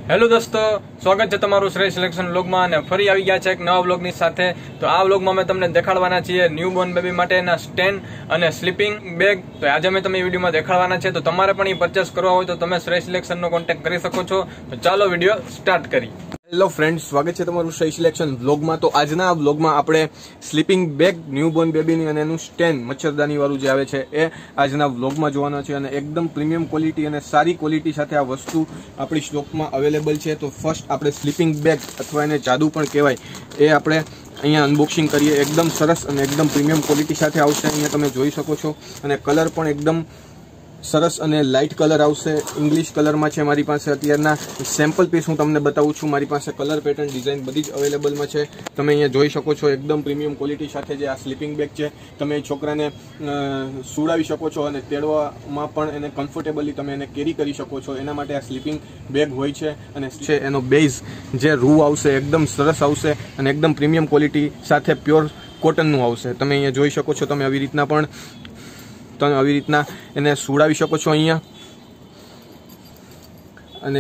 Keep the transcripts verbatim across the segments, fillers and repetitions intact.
Hello દોસ્તો, સ્વાગત છે તમારું શ્રેય સિલેક્શન વ્લોગમાં અને ફરી આવી ગયા છે એક નવા વ્લોગની સાથે। તો આ વ્લોગમાં અમે તમને દેખાડવાના છીએ ન્યૂબોર્ન બેબી માટેના સ્ટેન્ડ અને સ્લીપિંગ બેગ। તો આજે અમે તમને વિડીયોમાં દેખાડવાના છે। તો તમારે પણ એ પરચેસ કરવા હોય તો તમે શ્રેય સિલેક્શનનો કોન્ટેક્ટ કરી શકો છો। તો ચાલો વિડીયો સ્ટાર્ટ કરી। હેલો ફ્રેન્ડ્સ, સ્વાગત છે તમારું શ્રેય સિલેક્શન વ્લોગમાં। તો આજના આ વ્લોગમાં આપણે સ્લીપિંગ બેગ ન્યૂબોર્ન બેબીની અને એનું સ્ટેન્ડ મચ્છરદાની વાળું જે આવે છે એ આજના વ્લોગમાં જોવાના છે અને એકદમ પ્રીમિયમ ક્વોલિટી અને સારી ક્વોલિટી સાથે આ વસ્તુ આપણી સ્ટોકમાં અવેલેબલ છે। તો ફર્સ્ટ આપણે સ્લીપિંગ બેગ અથવા એને જાદુ પણ કહેવાય એ આપણે અહીંયા અનબોક્સિંગ કરીએ। એકદમ સરસ અને એકદમ પ્રીમિયમ ક્વોલિટી સાથે આવશે। અહીંયા તમે જોઈ શકો છો અને કલર પણ એકદમ સરસ અને લાઇટ કલર આવશે। ઇંગ્લિશ કલરમાં છે મારી પાસે। અત્યારના સેમ્પલ પીસ હું તમને બતાવું છું। મારી પાસે કલર પેટર્ન ડિઝાઇન બધી જ અવેલેબલમાં છે। તમે અહીંયા જોઈ શકો છો એકદમ પ્રીમિયમ ક્વોલિટી સાથે જે આ સ્લીપિંગ બેગ છે તમે છોકરાને સુડાવી શકો છો અને તેડવામાં પણ એને કમ્ફર્ટેબલી તમે એને કેરી કરી શકો છો। એના માટે આ સ્લીપિંગ બેગ હોય છે અને છે એનો બેઝ જે રૂ આવશે એકદમ સરસ આવશે અને એકદમ પ્રીમિયમ ક્વોલિટી સાથે પ્યોર કોટનનું આવશે। તમે અહીંયા જોઈ શકો છો। તમે આવી રીતના પણ તમે આવી રીતના એને સુડાવી શકો છો અહીંયા અને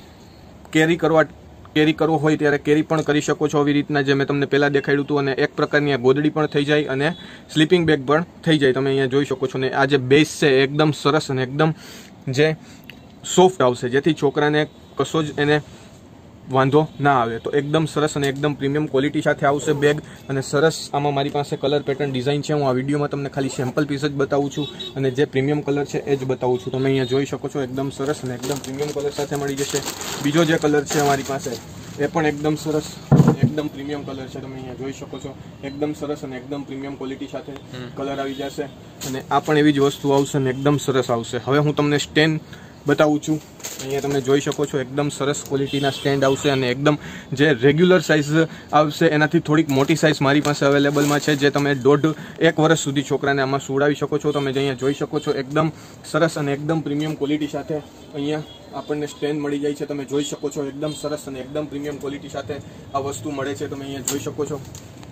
કેરી કરવા કેરી કરવો હોય ત્યારે કેરી પણ કરી શકો છો આવી રીતના જે મેં તમને પહેલાં દેખાડ્યું હતું। અને એક પ્રકારની આ ગોદડી પણ થઈ જાય અને સ્લીપિંગ બેગ પણ થઈ જાય। તમે અહીંયા જોઈ શકો છો ને આ જે બેઝ છે એકદમ સરસ અને એકદમ જે સોફ્ટ આવશે જેથી છોકરાને કશો જ એને વાંધો ના આવે। તો એકદમ સરસ અને એકદમ પ્રીમિયમ ક્વોલિટી સાથે આવશે બેગ અને સરસ આમાં મારી પાસે કલર પેટર્ન ડિઝાઇન છે। હું આ વિડીયોમાં તમને ખાલી સેમ્પલ પીસ જ બતાવું છું અને જે પ્રીમિયમ કલર છે એ જ બતાવું છું। તમે અહીંયા જોઈ શકો છો એકદમ સરસ અને એકદમ પ્રીમિયમ કલર સાથે મળી જશે। બીજો જે કલર છે અમારી પાસે એ પણ એકદમ સરસ એકદમ પ્રીમિયમ કલર છે। તમે અહીંયા જોઈ શકો છો એકદમ સરસ અને એકદમ પ્રીમિયમ ક્વોલિટી સાથે કલર આવી જશે અને આ પણ એવી જ વસ્તુ આવશે અને એકદમ સરસ આવશે। હવે હું તમને સ્ટેન્ડ બતાવું છું। અહીંયા તમે જોઈ શકો છો એકદમ સરસ ક્વોલિટીના સ્ટેન્ડ આવશે અને એકદમ જે રેગ્યુલર સાઇઝ આવશે એનાથી થોડીક મોટી સાઇઝ મારી પાસે અવેલેબલમાં છે જે તમે દોઢ એક વર્ષ સુધી છોકરાને આમાં સુડાવી શકો છો। તમે અહીંયા જોઈ શકો છો એકદમ સરસ અને એકદમ પ્રીમિયમ ક્વોલિટી સાથે અહીંયા આપણને સ્ટેન્ડ મળી જાય છે। તમે જોઈ શકો છો એકદમ સરસ અને એકદમ પ્રીમિયમ ક્વોલિટી સાથે આ વસ્તુ મળે છે। તમે અહીંયા જોઈ શકો છો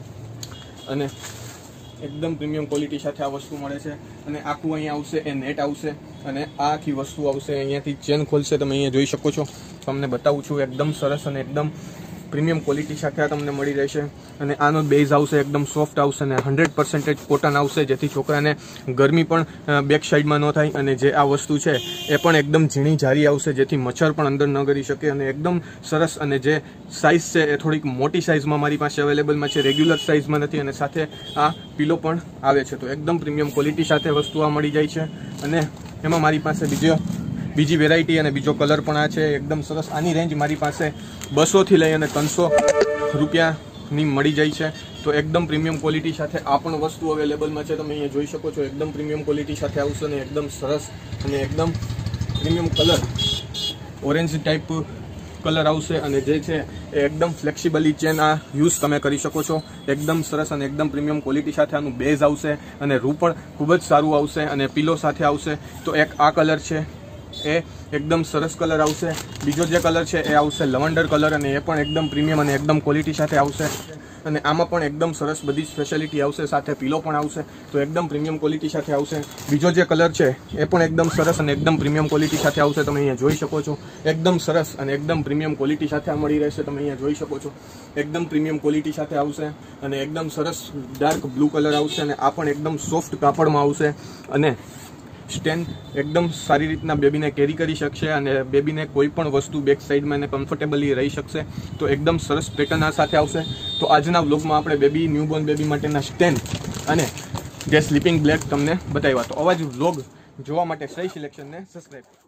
અને એકદમ પ્રીમિયમ ક્વોલિટી સાથે આ વસ્તુ મળે છે અને આખું અહીંયા આવશે એ નેટ આવશે અને આ આખી વસ્તુ આવશે અહીંયાથી ચેન ખોલશે। તમે અહીંયા જોઈ શકો છો। તમને બતાવું છું એકદમ સરસ અને એકદમ પ્રીમિયમ ક્વોલિટી સાથે આ તમને મળી રહેશે અને આનો બેઝ આવશે એકદમ સોફ્ટ આવશે અને હંડ્રેડ પર્સન્ટેજ કોટન આવશે જેથી છોકરાને ગરમી પણ બેક સાઈડમાં ન થાય અને જે આ વસ્તુ છે એ પણ એકદમ ઝીણી જારી આવશે જેથી મચ્છર પણ અંદર ન કરી શકે અને એકદમ સરસ અને જે સાઇઝ છે એ થોડીક મોટી સાઇઝમાં મારી પાસે અવેલેબલમાં છે, રેગ્યુલર સાઇઝમાં નથી અને સાથે આ પીલો પણ આવે છે। તો એકદમ પ્રીમિયમ ક્વોલિટી સાથે વસ્તુ આ મળી જાય છે અને એમાં મારી પાસે બીજો બીજી વેરાયટી અને બીજો કલર પણ આ છે એકદમ સરસ। આની રેન્જ મારી પાસે બસોથી લઈ અને ત્રણસો રૂપિયાની મળી જાય છે। તો એકદમ પ્રીમિયમ ક્વોલિટી સાથે આ પણ વસ્તુ અવેલેબલમાં છે। તમે અહીંયા જોઈ શકો છો એકદમ પ્રીમિયમ ક્વોલિટી સાથે આવશે અને એકદમ સરસ અને એકદમ premium colour orange type colour આવશે અને જે છે એ એકદમ ફ્લેક્સિબલી ચેન આ યુઝ તમે કરી શકો છો। એકદમ સરસ અને એકદમ પ્રીમિયમ ક્વોલિટી સાથે આનું બેઝ આવશે અને રૂ પણ ખૂબ જ સારું આવશે અને પીલો સાથે આવશે। તો એક આ કલર છે એ એકદમ સરસ કલર આવશે। બીજો જે કલર છે એ આવશે લવંડર કલર અને એ પણ એકદમ પ્રીમિયમ અને એકદમ ક્વોલિટી સાથે આવશે અને આમાં પણ એકદમ સરસ બધી જ ફેસિલિટી આવશે, સાથે પીલો પણ આવશે। તો એકદમ પ્રીમિયમ ક્વોલિટી સાથે આવશે। બીજો જે કલર છે એ પણ એકદમ સરસ અને એકદમ પ્રીમિયમ ક્વોલિટી સાથે આવશે। તમે અહીંયા જોઈ શકો છો એકદમ સરસ અને એકદમ પ્રીમિયમ ક્વોલિટી સાથે આ મળી રહેશે। તમે અહીંયા જોઈ શકો છો એકદમ પ્રીમિયમ ક્વોલિટી સાથે આવશે અને એકદમ સરસ ડાર્ક બ્લુ કલર આવશે અને આ પણ એકદમ સોફ્ટ કાપડમાં આવશે અને સ્ટેન્ડ એકદમ સારી રીતના બેબીને કેરી કરી શકશે અને બેબીને કોઈ પણ વસ્તુ બેક સાઈડમાં એને કમ્ફર્ટેબલી રહી શકશે। તો એકદમ સરસ પેટર્ન આ સાથે આવશે। તો આજના વ્લોગમાં આપણે બેબી ન્યૂબોર્ન બેબી માટેના સ્ટેન્ડ અને જે સ્લીપિંગ બેગ તમને બતાવ્યા। તો આવા જ વ્લોગ જોવા માટે શ્રેય સિલેક્શનને સબસ્ક્રાઈબ